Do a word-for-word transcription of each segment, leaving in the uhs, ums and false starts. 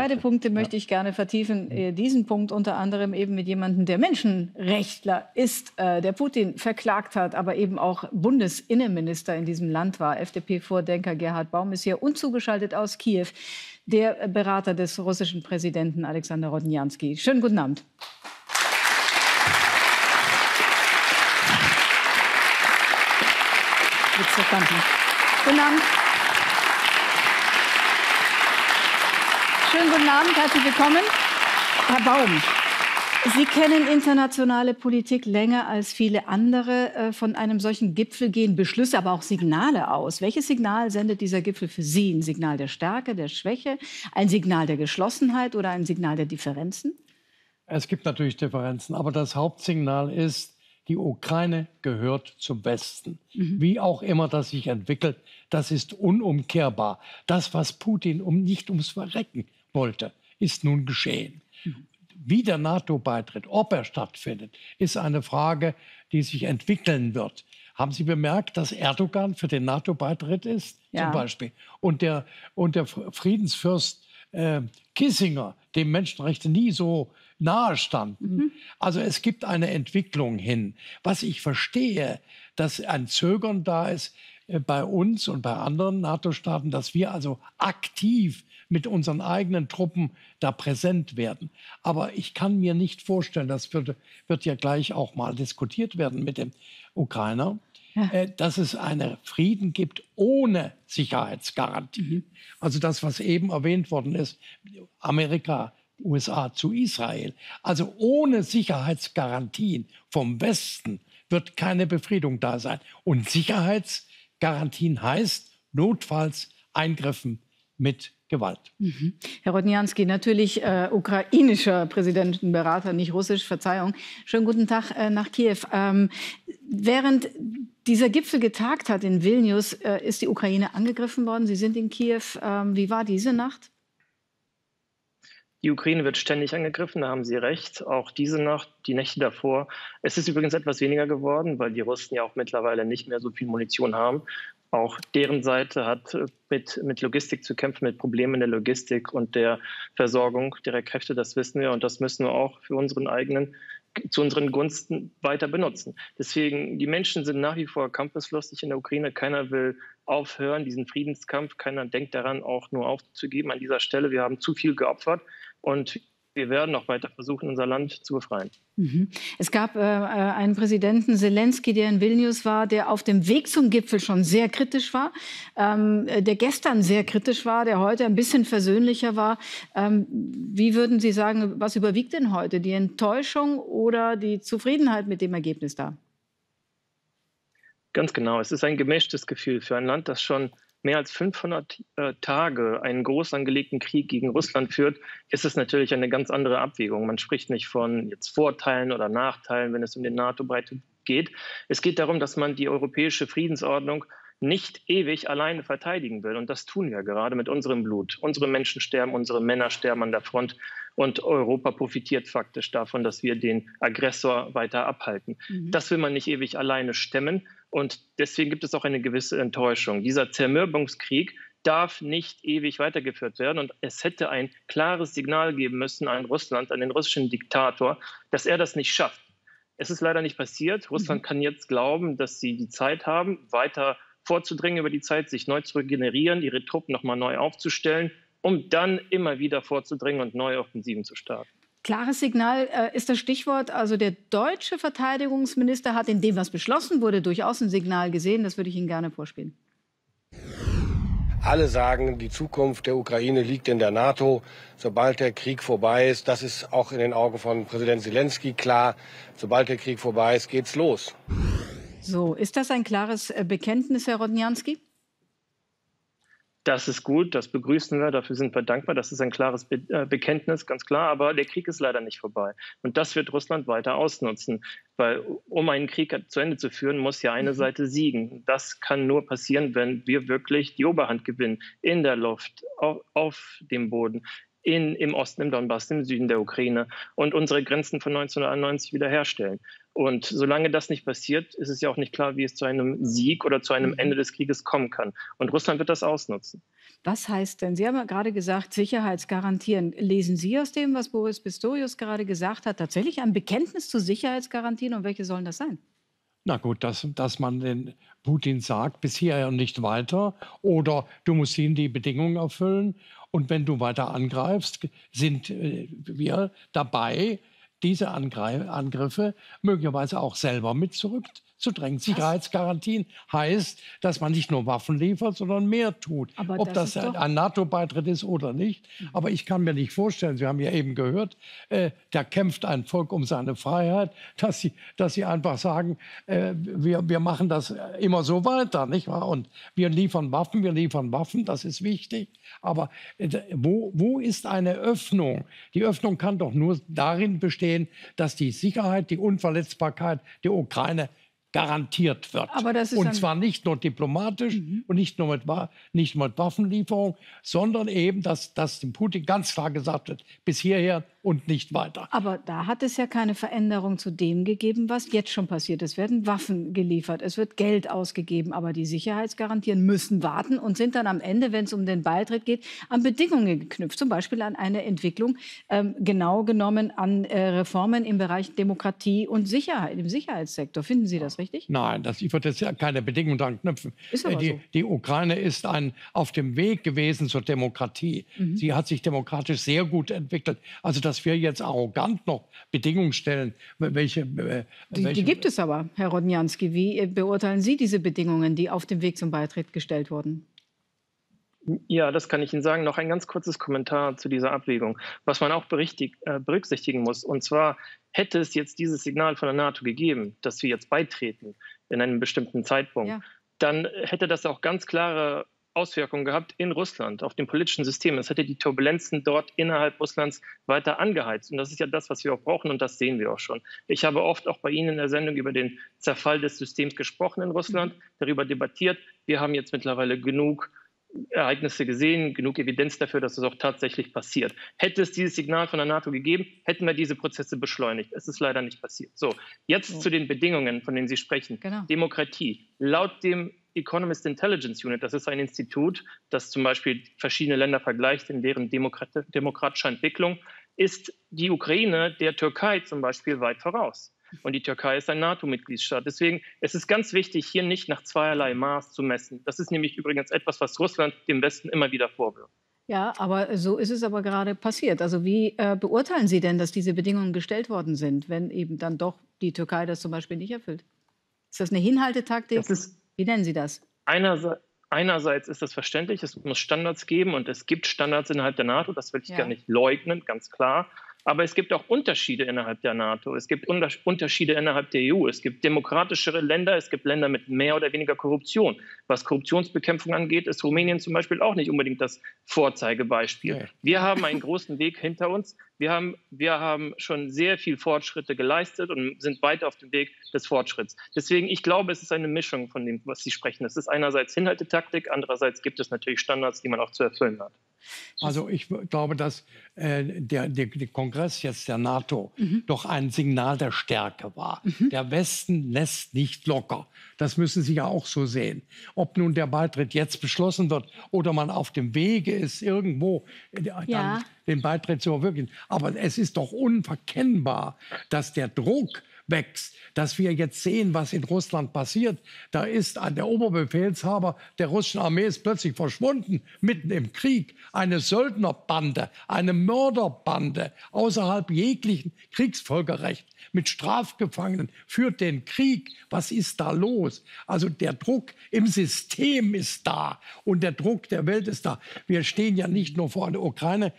Beide Punkte möchte ich gerne vertiefen. Mhm. Diesen Punkt unter anderem eben mit jemandem, der Menschenrechtler ist, äh, der Putin verklagt hat, aber eben auch Bundesinnenminister in diesem Land war. F D P-Vordenker Gerhard Baum ist hier und zugeschaltet aus Kiew, der Berater des russischen Präsidenten Alexander Rodnjanski. Schönen guten Abend. Guten Abend. Schönen guten Abend, herzlich willkommen. Herr Baum, Sie kennen internationale Politik länger als viele andere. Von einem solchen Gipfel gehen Beschlüsse, aber auch Signale aus. Welches Signal sendet dieser Gipfel für Sie? Ein Signal der Stärke, der Schwäche, ein Signal der Geschlossenheit oder ein Signal der Differenzen? Es gibt natürlich Differenzen, aber das Hauptsignal ist, die Ukraine gehört zum Westen. Mhm. Wie auch immer das sich entwickelt, das ist unumkehrbar. Das, was Putin um, nicht ums Verrecken wollte, ist nun geschehen. Mhm. Wie der NATO-Beitritt, ob er stattfindet, ist eine Frage, die sich entwickeln wird. Haben Sie bemerkt, dass Erdogan für den NATO-Beitritt ist, ja, zum Beispiel? Und der, und der Friedensfürst äh, Kissinger, dem Menschenrechte nie so nahe standen. Mhm. Also es gibt eine Entwicklung hin. Was ich verstehe, dass ein Zögern da ist äh, bei uns und bei anderen NATO-Staaten, dass wir also aktiv mit unseren eigenen Truppen da präsent werden. Aber ich kann mir nicht vorstellen, das wird, wird ja gleich auch mal diskutiert werden mit dem Ukrainer, ja, äh, dass es einen Frieden gibt ohne Sicherheitsgarantie. Mhm. Also das, was eben erwähnt worden ist, Amerika, U S A zu Israel. Also ohne Sicherheitsgarantien vom Westen wird keine Befriedung da sein. Und Sicherheitsgarantien heißt notfalls Eingriffen mit Gewalt. Mhm. Herr Rodnjanski, natürlich äh, ukrainischer Präsidentenberater, nicht russisch, Verzeihung. Schönen guten Tag äh, nach Kiew. Ähm, während dieser Gipfel getagt hat in Vilnius, äh, ist die Ukraine angegriffen worden. Sie sind in Kiew. Ähm, wie war diese Nacht? Die Ukraine wird ständig angegriffen, da haben Sie recht. Auch diese Nacht, die Nächte davor. Es ist übrigens etwas weniger geworden, weil die Russen ja auch mittlerweile nicht mehr so viel Munition haben. Auch deren Seite hat mit, mit Logistik zu kämpfen, mit Problemen in der Logistik und der Versorgung derer Kräfte, das wissen wir. Und das müssen wir auch für unseren eigenen, zu unseren Gunsten weiter benutzen. Deswegen, die Menschen sind nach wie vor kampfeslustig in der Ukraine. Keiner will aufhören, diesen Friedenskampf. Keiner denkt daran, auch nur aufzugeben an dieser Stelle. Wir haben zu viel geopfert. Und wir werden noch weiter versuchen, unser Land zu befreien. Mhm. Es gab äh, einen Präsidenten, Zelensky, der in Vilnius war, der auf dem Weg zum Gipfel schon sehr kritisch war, ähm, der gestern sehr kritisch war, der heute ein bisschen versöhnlicher war. Ähm, wie würden Sie sagen, was überwiegt denn heute? Die Enttäuschung oder die Zufriedenheit mit dem Ergebnis da? Ganz genau. Es ist ein gemischtes Gefühl für ein Land, das schon mehr als fünfhundert äh, Tage einen groß angelegten Krieg gegen Russland führt, ist es natürlich eine ganz andere Abwägung. Man spricht nicht von jetzt Vorteilen oder Nachteilen, wenn es um den NATO-Beitritt geht. Es geht darum, dass man die europäische Friedensordnung nicht ewig alleine verteidigen will. Und das tun wir gerade mit unserem Blut. Unsere Menschen sterben, unsere Männer sterben an der Front. Und Europa profitiert faktisch davon, dass wir den Aggressor weiter abhalten. Mhm. Das will man nicht ewig alleine stemmen. Und deswegen gibt es auch eine gewisse Enttäuschung. Dieser Zermürbungskrieg darf nicht ewig weitergeführt werden. Und es hätte ein klares Signal geben müssen an Russland, an den russischen Diktator, dass er das nicht schafft. Es ist leider nicht passiert. Russland mhm. kann jetzt glauben, dass sie die Zeit haben, weiter vorzudringen über die Zeit, sich neu zu regenerieren, ihre Truppen nochmal neu aufzustellen, um dann immer wieder vorzudringen und neue Offensiven zu starten. Klares Signal äh, ist das Stichwort. Also der deutsche Verteidigungsminister hat in dem, was beschlossen wurde, durchaus ein Signal gesehen. Das würde ich Ihnen gerne vorspielen. Alle sagen, die Zukunft der Ukraine liegt in der NATO. Sobald der Krieg vorbei ist, das ist auch in den Augen von Präsident Zelensky klar, sobald der Krieg vorbei ist, geht's los. So, ist das ein klares Bekenntnis, Herr Rodnjanski? Das ist gut, das begrüßen wir, dafür sind wir dankbar. Das ist ein klares Be äh, Bekenntnis, ganz klar. Aber der Krieg ist leider nicht vorbei. Und das wird Russland weiter ausnutzen. Weil um einen Krieg zu Ende zu führen, muss ja eine Seite siegen. Das kann nur passieren, wenn wir wirklich die Oberhand gewinnen. In der Luft, auf, auf dem Boden, in, im Osten, im Donbass, im Süden der Ukraine und unsere Grenzen von neunzehnhunderteinundneunzig wiederherstellen. Und solange das nicht passiert, ist es ja auch nicht klar, wie es zu einem Sieg oder zu einem Ende des Krieges kommen kann. Und Russland wird das ausnutzen. Was heißt denn, Sie haben ja gerade gesagt, Sicherheitsgarantien. Lesen Sie aus dem, was Boris Pistorius gerade gesagt hat, tatsächlich ein Bekenntnis zu Sicherheitsgarantien? Und welche sollen das sein? Na gut, dass, dass man den Putin sagt, bis hierher und nicht weiter. Oder du musst ihnen die Bedingungen erfüllen. Und wenn du weiter angreifst, sind äh, wir dabei, diese Angreif Angriffe möglicherweise auch selber mit zurückzudrängen. Sicherheitsgarantien heißt, dass man nicht nur Waffen liefert, sondern mehr tut. Aber Ob das das ist doch ein NATO-Beitritt ist oder nicht. Aber ich kann mir nicht vorstellen, Sie haben ja eben gehört, äh, da kämpft ein Volk um seine Freiheit, dass sie, dass sie einfach sagen, äh, wir, wir machen das immer so weiter, nicht wahr? Und wir liefern Waffen, wir liefern Waffen, das ist wichtig. Aber äh, wo, wo ist eine Öffnung? Die Öffnung kann doch nur darin bestehen, dass die Sicherheit, die Unverletzbarkeit der Ukraine garantiert wird. Aber das ist und ein zwar nicht nur diplomatisch Mhm. und nicht nur mit, Wa- nicht mit Waffenlieferung, sondern eben, dass, dass dem Putin ganz klar gesagt wird, bis hierher und nicht weiter. Aber da hat es ja keine Veränderung zu dem gegeben, was jetzt schon passiert. Es werden Waffen geliefert, es wird Geld ausgegeben, aber die Sicherheitsgarantien müssen warten und sind dann am Ende, wenn es um den Beitritt geht, an Bedingungen geknüpft. Zum Beispiel an eine Entwicklung, ähm, genau genommen an äh, Reformen im Bereich Demokratie und Sicherheit, im Sicherheitssektor. Finden Sie das richtig? Nein, das, ich würde jetzt ja keine Bedingungen dran knüpfen. Ist aber Äh, die, so. die Ukraine ist ein, auf dem Weg gewesen zur Demokratie. Mhm. Sie hat sich demokratisch sehr gut entwickelt. Also, dass wir jetzt arrogant noch Bedingungen stellen, welche... Äh, Die, welche die gibt es aber, Herr Rodnianski. Wie äh, beurteilen Sie diese Bedingungen, die auf dem Weg zum Beitritt gestellt wurden? Ja, das kann ich Ihnen sagen. Noch ein ganz kurzes Kommentar zu dieser Abwägung. Was man auch berichtig, äh, berücksichtigen muss, und zwar hätte es jetzt dieses Signal von der NATO gegeben, dass wir jetzt beitreten in einem bestimmten Zeitpunkt, Ja. dann hätte das auch ganz klare Auswirkungen gehabt in Russland, auf dem politischen System. Es hätte die Turbulenzen dort innerhalb Russlands weiter angeheizt. Und das ist ja das, was wir auch brauchen, und das sehen wir auch schon. Ich habe oft auch bei Ihnen in der Sendung über den Zerfall des Systems gesprochen in Russland, darüber debattiert. Wir haben jetzt mittlerweile genug Ereignisse gesehen, genug Evidenz dafür, dass es auch tatsächlich passiert. Hätte es dieses Signal von der NATO gegeben, hätten wir diese Prozesse beschleunigt. Es ist leider nicht passiert. So, jetzt So. zu den Bedingungen, von denen Sie sprechen. Genau. Demokratie. Laut dem Economist Intelligence Unit, das ist ein Institut, das zum Beispiel verschiedene Länder vergleicht in deren Demokrat demokratischer Entwicklung, ist die Ukraine der Türkei zum Beispiel weit voraus. Und die Türkei ist ein NATO-Mitgliedsstaat. Deswegen ist es ganz wichtig, hier nicht nach zweierlei Maß zu messen. Das ist nämlich übrigens etwas, was Russland dem Westen immer wieder vorwirft. Ja, aber so ist es aber gerade passiert. Also wie äh, beurteilen Sie denn, dass diese Bedingungen gestellt worden sind, wenn eben dann doch die Türkei das zum Beispiel nicht erfüllt? Ist das eine Hinhaltetaktik? Das ist Wie nennen Sie das? einerseits, einerseits ist das verständlich, es muss Standards geben und es gibt Standards innerhalb der NATO, das will ich Ja. gar nicht leugnen, ganz klar. Aber es gibt auch Unterschiede innerhalb der NATO. Es gibt Unter Unterschiede innerhalb der E U. Es gibt demokratischere Länder. Es gibt Länder mit mehr oder weniger Korruption. Was Korruptionsbekämpfung angeht, ist Rumänien zum Beispiel auch nicht unbedingt das Vorzeigebeispiel. Nee. Wir haben einen großen Weg hinter uns. Wir haben, wir haben schon sehr viel Fortschritte geleistet und sind weiter auf dem Weg des Fortschritts. Deswegen, ich glaube, es ist eine Mischung von dem, was Sie sprechen. Es ist einerseits Hinhaltetaktik, andererseits gibt es natürlich Standards, die man auch zu erfüllen hat. Also ich glaube, dass äh, der, der, der Kongress jetzt der NATO Mhm. doch ein Signal der Stärke war. Der Westen lässt nicht locker. Das müssen Sie ja auch so sehen. Ob nun der Beitritt jetzt beschlossen wird oder man auf dem Wege ist, irgendwo äh, dann Ja. den Beitritt zu verwirklichen. Aber es ist doch unverkennbar, dass der Druck wächst, dass wir jetzt sehen, was in Russland passiert. Da ist ein- der Oberbefehlshaber der russischen Armee ist plötzlich verschwunden, mitten im Krieg. Eine Söldnerbande, eine Mörderbande außerhalb jeglichen Kriegsvölkerrecht mit Strafgefangenen führt den Krieg. Was ist da los? Also der Druck im System ist da und der Druck der Welt ist da. Wir stehen ja nicht nur vor einer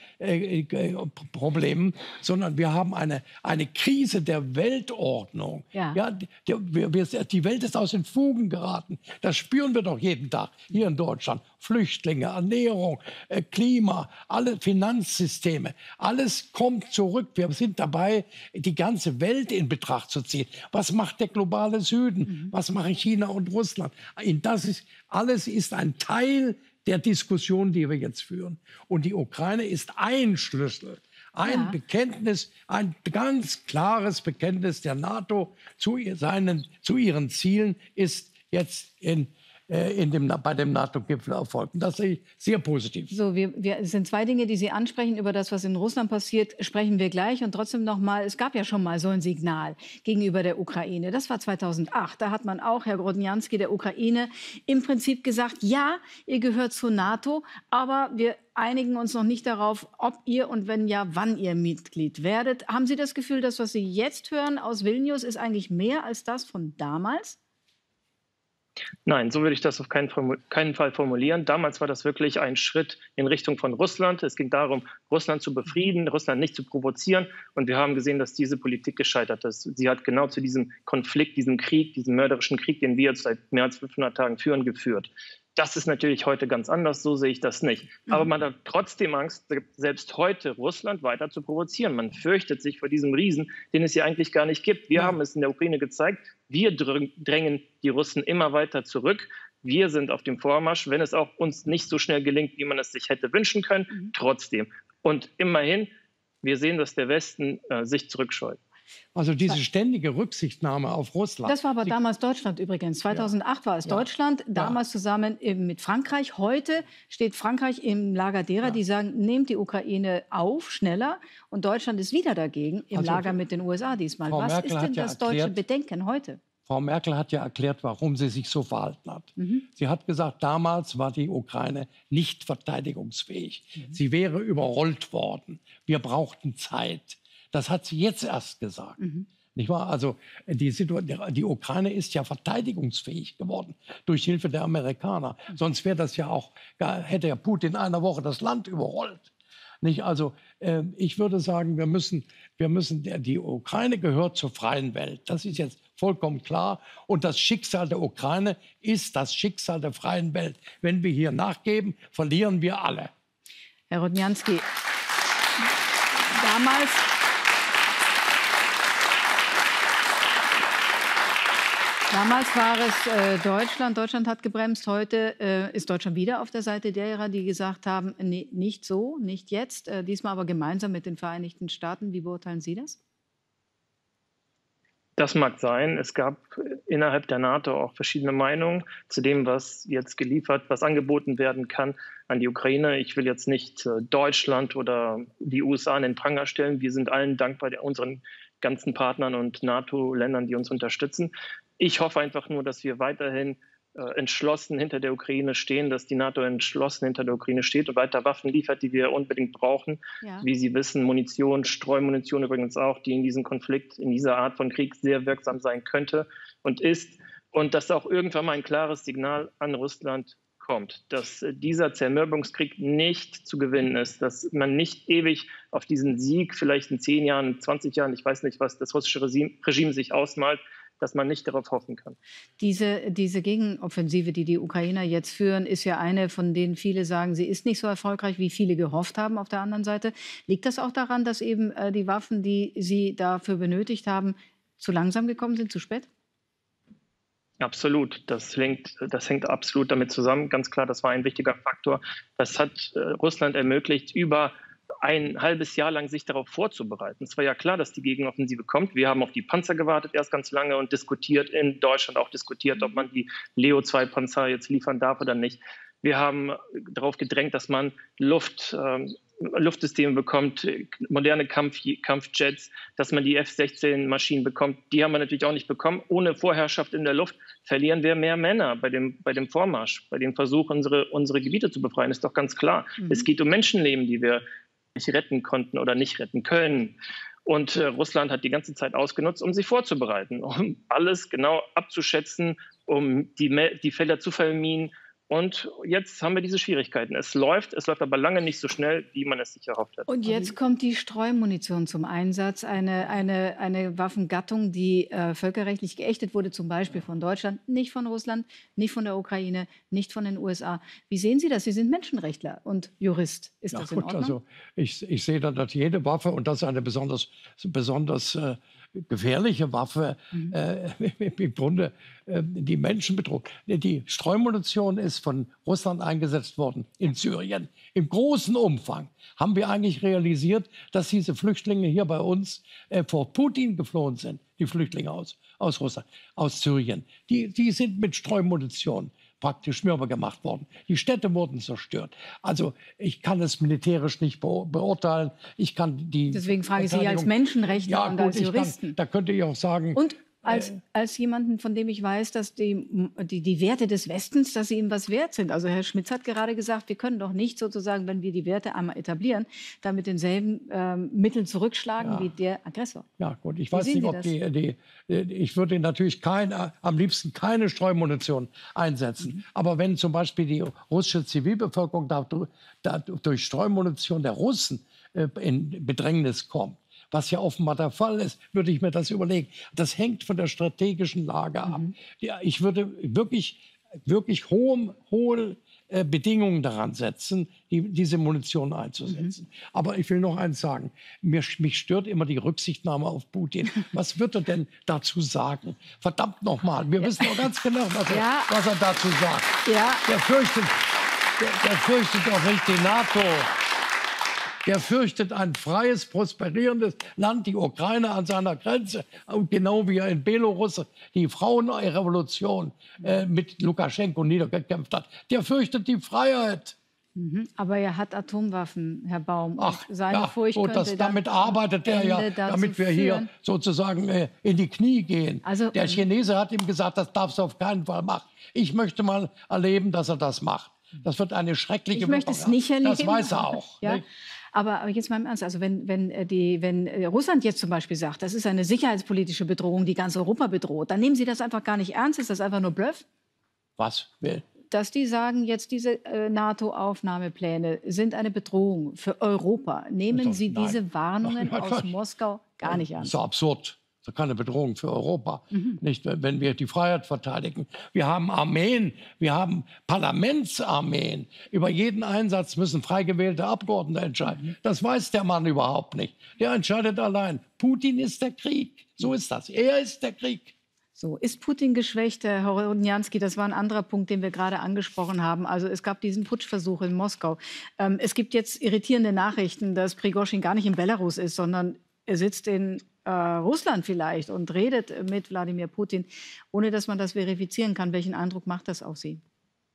Ukraine-Problemen, sondern wir haben eine, eine Krise der Weltordnung. Ja. Ja, die, wir, wir, die Welt ist aus den Fugen geraten. Das spüren wir doch jeden Tag hier in Deutschland. Flüchtlinge, Ernährung, äh, Klima, alle Finanzsysteme, alles kommt zurück. Wir sind dabei, die ganze Welt in Betracht zu ziehen. Was macht der globale Süden? Mhm. Was machen China und Russland? Das ist, alles ist ein Teil der Diskussion, die wir jetzt führen. Und die Ukraine ist ein Schlüssel. Ein Ja. Bekenntnis, ein ganz klares Bekenntnis der NATO zu, ihr- seinen, zu ihren Zielen ist jetzt in in dem, bei dem NATO-Gipfel erfolgten. Das sehe ich sehr positiv. So, wir, wir, es sind zwei Dinge, die Sie ansprechen. Über das, was in Russland passiert, sprechen wir gleich. Und trotzdem noch mal, es gab ja schon mal so ein Signal gegenüber der Ukraine. Das war zweitausendacht. Da hat man auch, Herr Grodnianski, der Ukraine im Prinzip gesagt, ja, ihr gehört zur NATO, aber wir einigen uns noch nicht darauf, ob ihr und wenn ja, wann ihr Mitglied werdet. Haben Sie das Gefühl, dass was Sie jetzt hören aus Vilnius ist eigentlich mehr als das von damals? Nein, so würde ich das auf keinen, keinen Fall formulieren. Damals war das wirklich ein Schritt in Richtung von Russland. Es ging darum, Russland zu befrieden, Russland nicht zu provozieren. Und wir haben gesehen, dass diese Politik gescheitert ist. Sie hat genau zu diesem Konflikt, diesem Krieg, diesem mörderischen Krieg, den wir jetzt seit mehr als fünfhundert Tagen führen, geführt. Das ist natürlich heute ganz anders, so sehe ich das nicht. Aber man hat trotzdem Angst, selbst heute Russland weiter zu provozieren. Man fürchtet sich vor diesem Riesen, den es hier eigentlich gar nicht gibt. Wir haben es in der Ukraine gezeigt, wir drängen die Russen immer weiter zurück. Wir sind auf dem Vormarsch, wenn es auch uns nicht so schnell gelingt, wie man es sich hätte wünschen können, mhm. trotzdem. Und immerhin, wir sehen, dass der Westen äh, sich zurückscheut. Also diese ständige Rücksichtnahme auf Russland. Das war aber damals Deutschland übrigens. zweitausendacht ja. war es ja. Deutschland, damals ja. zusammen mit Frankreich. Heute steht Frankreich im Lager derer, ja. die sagen, nehmt die Ukraine auf, schneller. Und Deutschland ist wieder dagegen, im also, Lager mit den U S A diesmal. Frau Was Merkel ist denn ja das deutsche erklärt, Bedenken heute? Frau Merkel hat ja erklärt, warum sie sich so verhalten hat. Mhm. Sie hat gesagt, damals war die Ukraine nicht verteidigungsfähig. Mhm. Sie wäre überrollt worden. Wir brauchten Zeit. Das hat sie jetzt erst gesagt. Mhm. Nicht wahr? Also die, die Ukraine ist ja verteidigungsfähig geworden durch Hilfe der Amerikaner. Mhm. Sonst wäre das ja auch, hätte ja Putin in einer Woche das Land überrollt. Nicht? Also äh, ich würde sagen, wir müssen, wir müssen, die Ukraine gehört zur freien Welt. Das ist jetzt vollkommen klar. Und das Schicksal der Ukraine ist das Schicksal der freien Welt. Wenn wir hier nachgeben, verlieren wir alle. Herr Rodnianski, damals... Damals war es äh, Deutschland. Deutschland hat gebremst. Heute äh, ist Deutschland wieder auf der Seite derer, die gesagt haben, nee, nicht so, nicht jetzt. Äh, diesmal aber gemeinsam mit den Vereinigten Staaten. Wie beurteilen Sie das? Das mag sein. Es gab innerhalb der NATO auch verschiedene Meinungen zu dem, was jetzt geliefert, was angeboten werden kann an die Ukraine. Ich will jetzt nicht äh, Deutschland oder die U S A in den Pranger stellen. Wir sind allen dankbar, unseren ganzen Partnern und NATO-Ländern, die uns unterstützen. Ich hoffe einfach nur, dass wir weiterhin äh, entschlossen hinter der Ukraine stehen, dass die NATO entschlossen hinter der Ukraine steht und weiter Waffen liefert, die wir unbedingt brauchen. Ja. Wie Sie wissen, Munition, Streumunition übrigens auch, die in diesem Konflikt, in dieser Art von Krieg sehr wirksam sein könnte und ist. Und dass auch irgendwann mal ein klares Signal an Russland kommt, dass äh, dieser Zermürbungskrieg nicht zu gewinnen ist, dass man nicht ewig auf diesen Sieg, vielleicht in zehn Jahren, zwanzig Jahren, ich weiß nicht, was das russische Regime, Regime sich ausmalt, dass man nicht darauf hoffen kann. Diese, diese Gegenoffensive, die die Ukrainer jetzt führen, ist ja eine, von denen viele sagen, sie ist nicht so erfolgreich, wie viele gehofft haben auf der anderen Seite. Liegt das auch daran, dass eben äh, die Waffen, die sie dafür benötigt haben, zu langsam gekommen sind, zu spät? Absolut. Das hängt, das hängt absolut damit zusammen. Ganz klar, das war ein wichtiger Faktor. Das hat äh, Russland ermöglicht, über ein halbes Jahr lang sich darauf vorzubereiten. Es war ja klar, dass die Gegenoffensive kommt. Wir haben auf die Panzer gewartet erst ganz lange und diskutiert, in Deutschland auch diskutiert, ob man die Leo zwei Panzer jetzt liefern darf oder nicht. Wir haben darauf gedrängt, dass man Luft, äh, Luftsysteme bekommt, moderne Kampf, Kampfjets, dass man die F sechzehn Maschinen bekommt. Die haben wir natürlich auch nicht bekommen. Ohne Vorherrschaft in der Luft verlieren wir mehr Männer bei dem, bei dem Vormarsch, bei dem Versuch, unsere, unsere Gebiete zu befreien. Ist doch ganz klar. Mhm. Es geht um Menschenleben, die wir nicht retten konnten oder nicht retten können. Und äh, Russland hat die ganze Zeit ausgenutzt, um sich vorzubereiten, um alles genau abzuschätzen, um die, die Felder zu verminen. Und jetzt haben wir diese Schwierigkeiten. Es läuft, es läuft aber lange nicht so schnell, wie man es sich erhofft hat. Und jetzt kommt die Streumunition zum Einsatz, eine, eine, eine Waffengattung, die äh, völkerrechtlich geächtet wurde, zum Beispiel von Deutschland, nicht von Russland, nicht von der Ukraine, nicht von den U S A. Wie sehen Sie das? Sie sind Menschenrechtler und Jurist. Ist ja, das in gut, Ordnung? Also ich, ich sehe da, dass jede Waffe, und das ist eine besonders, besonders äh, gefährliche Waffe, mhm. äh, im Grunde äh, die Menschen bedroht. Die Streumunition ist von Russland eingesetzt worden in Syrien. Im großen Umfang haben wir eigentlich realisiert, dass diese Flüchtlinge hier bei uns äh, vor Putin geflohen sind, die Flüchtlinge aus, aus Russland, aus Syrien. Die, die sind mit Streumunition praktisch mürbe gemacht worden. Die Städte wurden zerstört. Also ich kann es militärisch nicht be beurteilen. Ich kann die Deswegen frage ich Sie als Menschenrechtler ja, und gut, als Juristen. Kann, da könnte ich auch sagen... Und Als, als jemanden, von dem ich weiß, dass die, die, die Werte des Westens, dass sie ihm was wert sind. Also Herr Schmitz hat gerade gesagt, wir können doch nicht sozusagen, wenn wir die Werte einmal etablieren, dann mit denselben ähm, Mitteln zurückschlagen ja. wie der Aggressor. Ja gut, ich Wie weiß nicht, ob die, die, ich würde natürlich keine, am liebsten keine Streumunition einsetzen. Mhm. Aber wenn zum Beispiel die russische Zivilbevölkerung da, da durch Streumunition der Russen äh, in Bedrängnis kommt, was ja offenbar der Fall ist, würde ich mir das überlegen. Das hängt von der strategischen Lage ab. Mhm. Ja, ich würde wirklich, wirklich hohe, hohe äh, Bedingungen daran setzen, die, diese Munition einzusetzen. Mhm. Aber ich will noch eins sagen. Mir, mich stört immer die Rücksichtnahme auf Putin. Was wird er denn dazu sagen? Verdammt nochmal, wir ja. wissen doch ganz genau, was er, ja. was er dazu sagt. Ja. Der fürchtet, der, der fürchtet doch nicht die NATO. Der fürchtet ein freies, prosperierendes Land, die Ukraine an seiner Grenze. Und genau wie er in Belarus die Frauenrevolution äh, mit Lukaschenko niedergekämpft hat. Der fürchtet die Freiheit. Mhm. Aber er hat Atomwaffen, Herr Baum. Ach, seine ja, Furcht gut, das, damit arbeitet er ja, damit wir hier führen. sozusagen äh, in die Knie gehen. Also, der Chinese hat ihm gesagt, das darfst du auf keinen Fall machen. Ich möchte mal erleben, dass er das macht. Das wird eine schreckliche Ich möchte es nicht erleben. Das weiß er auch. Ja. Aber, aber jetzt mal im Ernst, also wenn, wenn, die, wenn Russland jetzt zum Beispiel sagt, das ist eine sicherheitspolitische Bedrohung, die ganz Europa bedroht, dann nehmen Sie das einfach gar nicht ernst? Ist das einfach nur Bluff? Was will? Dass die sagen, jetzt diese äh, NATO-Aufnahmepläne sind eine Bedrohung für Europa. Nehmen Sie nein. diese Warnungen nein, nein, aus nein. Moskau gar nicht ernst? Das ist doch absurd. Das ist keine Bedrohung für Europa, mhm. nicht, wenn wir die Freiheit verteidigen. Wir haben Armeen, wir haben Parlamentsarmeen. Über jeden Einsatz müssen frei gewählte Abgeordnete entscheiden. Mhm. Das weiß der Mann überhaupt nicht. Der entscheidet allein. Putin ist der Krieg. So ist das. Er ist der Krieg. So, ist Putin geschwächt, Herr Rodnianski? Das war ein anderer Punkt, den wir gerade angesprochen haben. Also es gab diesen Putschversuch in Moskau. Ähm, es gibt jetzt irritierende Nachrichten, dass Prigoschin gar nicht in Belarus ist, sondern er sitzt in äh, Russland vielleicht und redet mit Wladimir Putin, ohne dass man das verifizieren kann. Welchen Eindruck macht das auf Sie?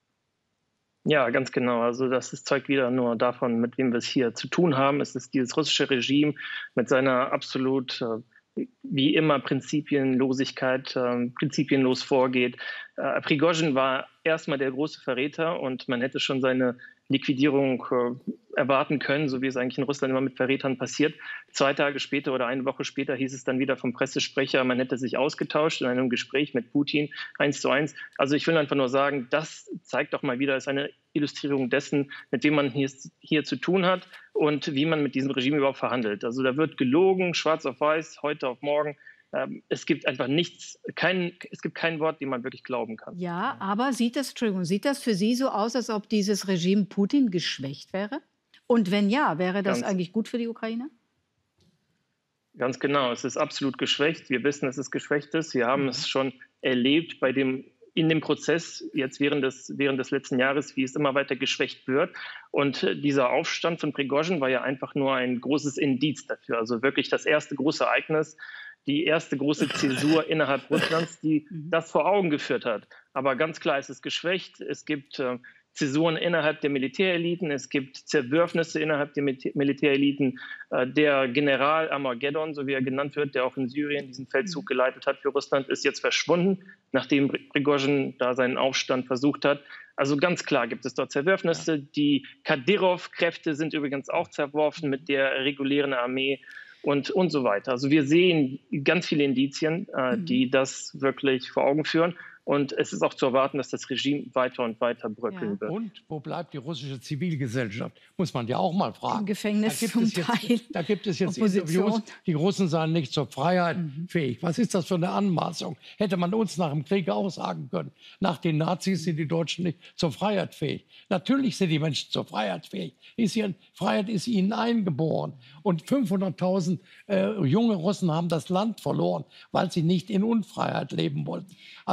Ja, ganz genau. Also das ist, zeugt wieder nur davon, mit wem wir es hier zu tun haben. Es ist dieses russische Regime mit seiner absolut äh, wie immer Prinzipienlosigkeit, äh, prinzipienlos vorgeht. Äh, Prigozhin war erstmal der große Verräter und man hätte schon seine Liquidierung äh, erwarten können, so wie es eigentlich in Russland immer mit Verrätern passiert. Zwei Tage später oder eine Woche später hieß es dann wieder vom Pressesprecher, man hätte sich ausgetauscht in einem Gespräch mit Putin, eins zu eins. Also ich will einfach nur sagen, das zeigt doch mal wieder, ist eine Illustrierung dessen, mit wem man hier, hier zu tun hat und wie man mit diesem Regime überhaupt verhandelt. Also da wird gelogen, schwarz auf weiß, heute auf morgen. Es gibt einfach nichts, kein, es gibt kein Wort, dem man wirklich glauben kann. Ja, aber sieht das, Entschuldigung, sieht das für Sie so aus, als ob dieses Regime Putin geschwächt wäre? Und wenn ja, wäre das ganz, eigentlich gut für die Ukraine? Ganz genau, es ist absolut geschwächt. Wir wissen, dass es geschwächt ist. Wir haben mhm. es schon erlebt bei dem, in dem Prozess jetzt während des, während des letzten Jahres, wie es immer weiter geschwächt wird. Und dieser Aufstand von Prigozhin war ja einfach nur ein großes Indiz dafür. Also wirklich das erste große Ereignis, die erste große Zäsur innerhalb Russlands, die das vor Augen geführt hat. Aber ganz klar, es ist geschwächt. Es gibt äh, Zäsuren innerhalb der Militäreliten. Es gibt Zerwürfnisse innerhalb der Mil Militäreliten. Äh, der General Armageddon, so wie er genannt wird, der auch in Syrien diesen Feldzug geleitet hat für Russland, ist jetzt verschwunden, nachdem Prigozhin da seinen Aufstand versucht hat. Also ganz klar gibt es dort Zerwürfnisse. Ja. Die Kadyrov-Kräfte sind übrigens auch zerworfen mit der regulären Armee. Und, und so weiter. Also wir sehen ganz viele Indizien, äh, die das wirklich vor Augen führen. Und es ist auch zu erwarten, dass das Regime weiter und weiter bröckeln ja. wird. Und wo bleibt die russische Zivilgesellschaft? Muss man ja auch mal fragen. Im Gefängnis da gibt zum es jetzt, Teil. Da gibt es jetzt Opposition. Interviews, die Russen seien nicht zur Freiheit mhm. fähig. Was ist das für eine Anmaßung? Hätte man uns nach dem Krieg auch sagen können. Nach den Nazis sind die Deutschen nicht zur Freiheit fähig. Natürlich sind die Menschen zur Freiheit fähig. Ist hier, Freiheit ist ihnen eingeboren. Und fünfhunderttausend äh, junge Russen haben das Land verloren, weil sie nicht in Unfreiheit leben wollten. Also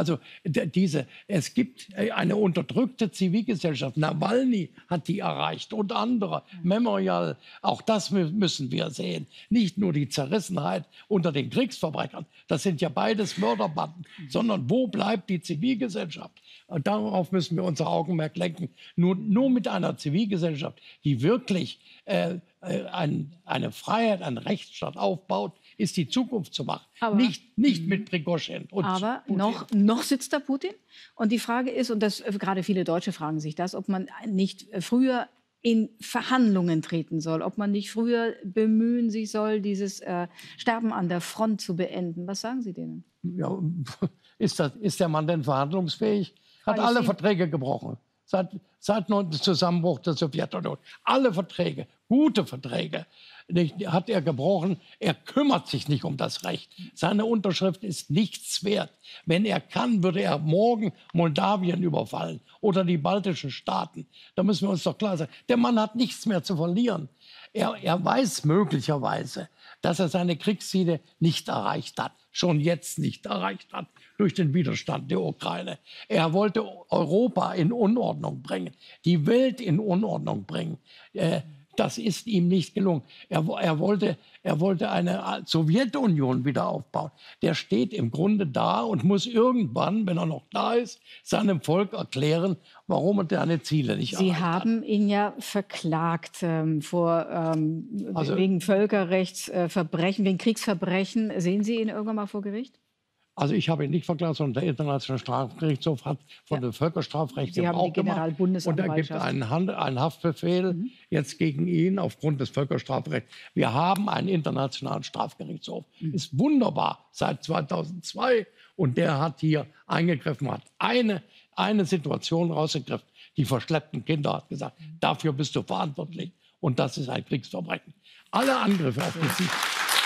diese, es gibt eine unterdrückte Zivilgesellschaft. Nawalny hat die erreicht und andere. Memorial, auch das müssen wir sehen. Nicht nur die Zerrissenheit unter den Kriegsverbrechern, das sind ja beides Mörderbanden, sondern wo bleibt die Zivilgesellschaft? Und darauf müssen wir unser Augenmerk lenken. Nur, nur mit einer Zivilgesellschaft, die wirklich äh, ein, eine Freiheit, einen Rechtsstaat aufbaut, ist die Zukunft zu machen. Aber, nicht, nicht mit Prigoschin. Und aber noch, noch sitzt da Putin. Und die Frage ist, und das, gerade viele Deutsche fragen sich das, ob man nicht früher in Verhandlungen treten soll, ob man nicht früher bemühen sich soll, dieses äh, Sterben an der Front zu beenden. Was sagen Sie denen? Ja, ist, das, ist der Mann denn verhandlungsfähig? Hat alle Verträge gebrochen. Seit, seit dem Zusammenbruch der Sowjetunion. Alle Verträge, gute Verträge, hat er gebrochen. Er kümmert sich nicht um das Recht. Seine Unterschrift ist nichts wert. Wenn er kann, würde er morgen Moldawien überfallen oder die baltischen Staaten. Da müssen wir uns doch klar sein. Der Mann hat nichts mehr zu verlieren. Er, er weiß möglicherweise, dass er seine Kriegsziele nicht erreicht hat, schon jetzt nicht erreicht hat durch den Widerstand der Ukraine. Er wollte Europa in Unordnung bringen, die Welt in Unordnung bringen. Äh, das ist ihm nicht gelungen. Er, er, wollte, er wollte eine Sowjetunion wieder aufbauen. Der steht im Grunde da und muss irgendwann, wenn er noch da ist, seinem Volk erklären, warum er seine Ziele nicht Sie erreicht hat. haben ihn ja verklagt ähm, vor, ähm, also, wegen Völkerrechtsverbrechen, äh, wegen Kriegsverbrechen. Sehen Sie ihn irgendwann mal vor Gericht? Also ich habe ihn nicht verklagt, sondern der Internationale Strafgerichtshof hat von ja. dem Völkerstrafrecht Sie haben auch die Generalbundesanwaltschaft. Und er gibt einen, Hand, einen Haftbefehl mhm. jetzt gegen ihn aufgrund des Völkerstrafrechts. Wir haben einen Internationalen Strafgerichtshof. Mhm. Ist wunderbar seit zweitausendzwei. Und der hat hier eingegriffen, hat eine, eine Situation rausgegriffen. Die verschleppten Kinder, hat gesagt, mhm. dafür bist du verantwortlich. Und das ist ein Kriegsverbrechen. Alle Angriffe auf die ja.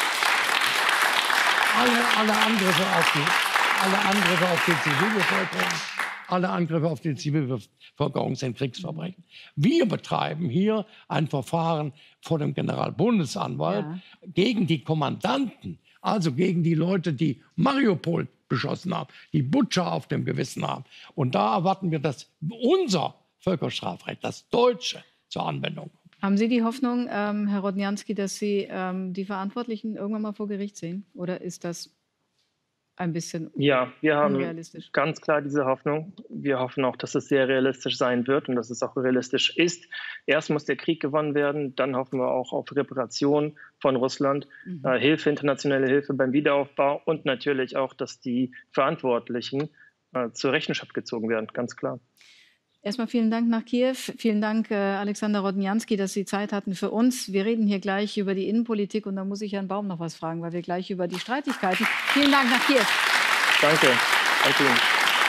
Alle, alle, Angriffe auf die, alle Angriffe auf die Zivilbevölkerung, alle Angriffe auf die Zivilbevölkerung sind Kriegsverbrechen. Wir betreiben hier ein Verfahren vor dem Generalbundesanwalt ja. gegen die Kommandanten, also gegen die Leute, die Mariupol beschossen haben, die Butscha auf dem Gewissen haben. Und da erwarten wir, dass unser Völkerstrafrecht, das deutsche, zur Anwendung kommt. Haben Sie die Hoffnung, ähm, Herr Rodnianski, dass Sie ähm, die Verantwortlichen irgendwann mal vor Gericht sehen? Oder ist das ein bisschen Ja, wir haben unrealistisch? Ganz klar diese Hoffnung. Wir hoffen auch, dass es sehr realistisch sein wird und dass es auch realistisch ist. Erst muss der Krieg gewonnen werden, dann hoffen wir auch auf Reparation von Russland, mhm. äh, Hilfe, internationale Hilfe beim Wiederaufbau und natürlich auch, dass die Verantwortlichen äh, zur Rechenschaft gezogen werden, ganz klar. Erstmal vielen Dank nach Kiew. Vielen Dank, äh, Alexander Rodnianski, dass Sie Zeit hatten für uns. Wir reden hier gleich über die Innenpolitik und da muss ich Herrn Baum noch was fragen, weil wir gleich über die Streitigkeiten. Vielen Dank nach Kiew. Danke. Danke Ihnen.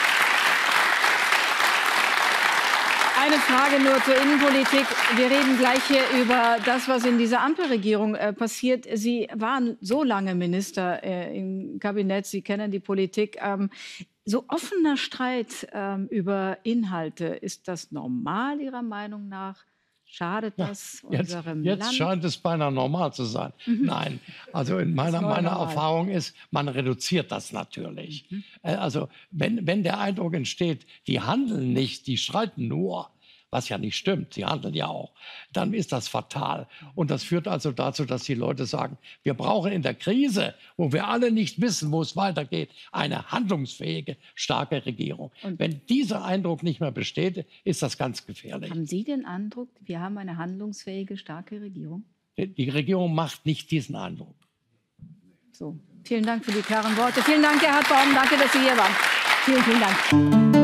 Eine Frage nur zur Innenpolitik. Wir reden gleich hier über das, was in dieser Ampelregierung äh, passiert. Sie waren so lange Minister äh, im Kabinett, Sie kennen die Politik. Ähm, So offener Streit ähm, über Inhalte, ist das normal Ihrer Meinung nach? Schadet das ja, jetzt, unserem jetzt Land? Jetzt scheint es beinahe normal zu sein. Mhm. Nein, also in meiner, meiner Erfahrung ist, man reduziert das natürlich. Mhm. Also wenn, wenn der Eindruck entsteht, die handeln nicht, die streiten nur, was ja nicht stimmt, sie handeln ja auch, dann ist das fatal. Und das führt also dazu, dass die Leute sagen, wir brauchen in der Krise, wo wir alle nicht wissen, wo es weitergeht, eine handlungsfähige, starke Regierung. Und wenn dieser Eindruck nicht mehr besteht, ist das ganz gefährlich. Haben Sie den Eindruck, wir haben eine handlungsfähige, starke Regierung? Die Regierung macht nicht diesen Eindruck. So, vielen Dank für die klaren Worte. Vielen Dank, Gerhard Baum. Danke, dass Sie hier waren. Vielen, vielen Dank.